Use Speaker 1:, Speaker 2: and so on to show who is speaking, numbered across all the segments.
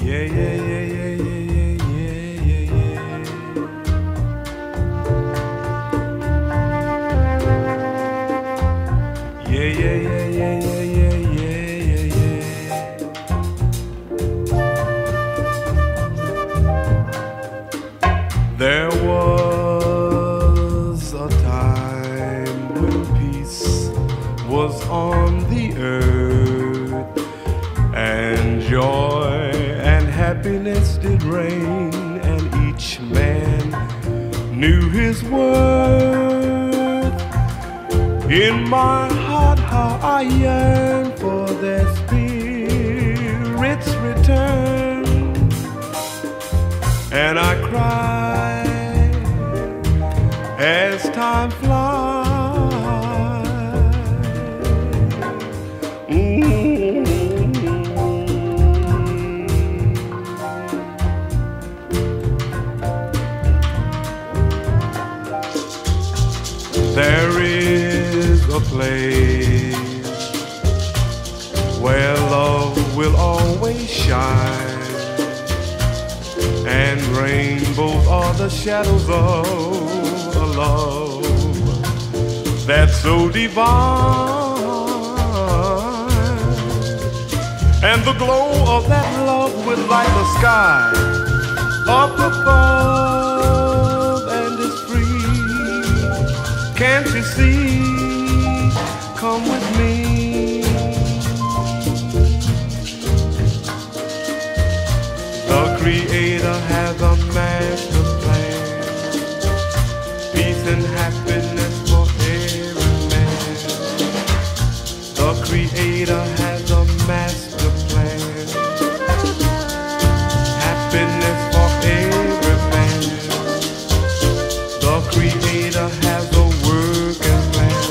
Speaker 1: Yeah, yeah, yeah, yeah, yeah, yeah, yeah, yeah. Yeah, yeah, yeah, yeah, yeah, yeah, yeah, yeah, yeah. There was a time when peace was on the earth, and joy and happiness did reign, and each man knew his worth. In my heart, how I yearn for their spirit's return, and I cry as time flies. There is a place where love will always shine, and rainbows are the shadows of a love that's so divine. And the glow of that love will light the sky up above, and is free. Can't you see? Come with me. The Creator has a master plan, peace and happiness for every man. The Creator has a master plan, happiness for every man. The Creator has a working plan,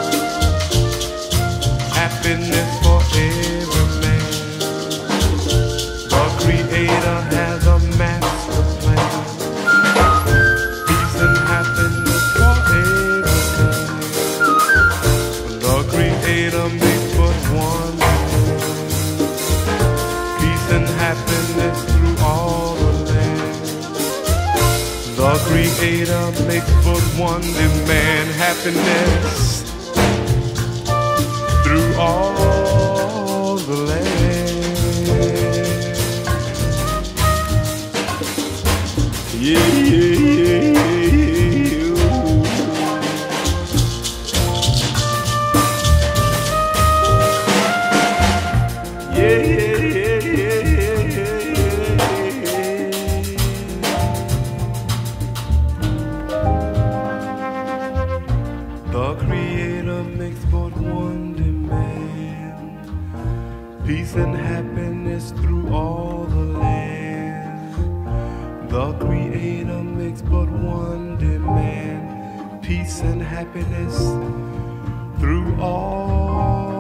Speaker 1: happiness for every man. The Creator has a master plan, peace and happiness for every man. The Creator makes but one man, peace and happiness through all the land. The Creator makes but one demand, happiness through all the land. Yeah, yeah, yeah, yeah. Yeah, yeah, yeah, yeah, yeah, yeah. The Creator makes but one demand, peace and happiness through all the land. The Creator makes but one demand, peace and happiness through all